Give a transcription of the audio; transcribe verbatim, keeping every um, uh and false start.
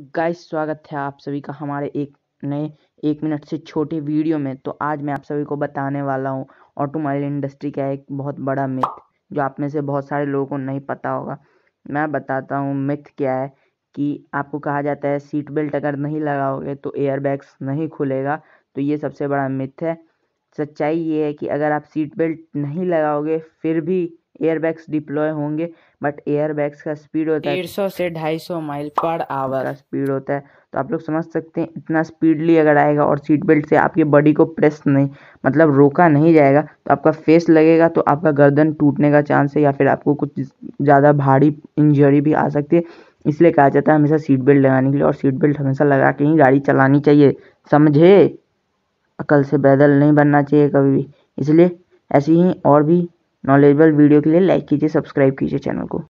Guys, स्वागत है आप सभी का हमारे एक नए एक मिनट से छोटे वीडियो में। तो आज मैं आप सभी को बताने वाला हूँ ऑटोमोबाइल इंडस्ट्री का एक बहुत बड़ा मिथ जो आप में से बहुत सारे लोगों को नहीं पता होगा। मैं बताता हूँ मिथ क्या है। कि आपको कहा जाता है सीट बेल्ट अगर नहीं लगाओगे तो एयर बैग्स नहीं खुलेगा। तो ये सबसे बड़ा मिथ है। सच्चाई ये है कि अगर आप सीट बेल्ट नहीं लगाओगे फिर भी एयर बैग्स डिप्लॉय होंगे, बट एयर बैग्स का स्पीड होता है डेढ़ सौ से ढाई सौ माइल पर आवर का स्पीड होता है। तो आप लोग समझ सकते हैं इतना स्पीडली अगर आएगा और सीट बेल्ट से आपकी बॉडी को प्रेस नहीं मतलब रोका नहीं जाएगा तो आपका फेस लगेगा, तो आपका गर्दन टूटने का चांस है या फिर आपको कुछ ज़्यादा भारी इंजरी भी आ सकती है। इसलिए कहा जाता है हमेशा सीट बेल्ट लगाने के लिए, और सीट बेल्ट हमेशा लगा के ही गाड़ी चलानी चाहिए, समझे। अकल से पैदल नहीं बनना चाहिए कभी भी। इसलिए ऐसी ही और भी नॉलेजेबल वीडियो के लिए लाइक कीजिए, सब्सक्राइब कीजिए चैनल को।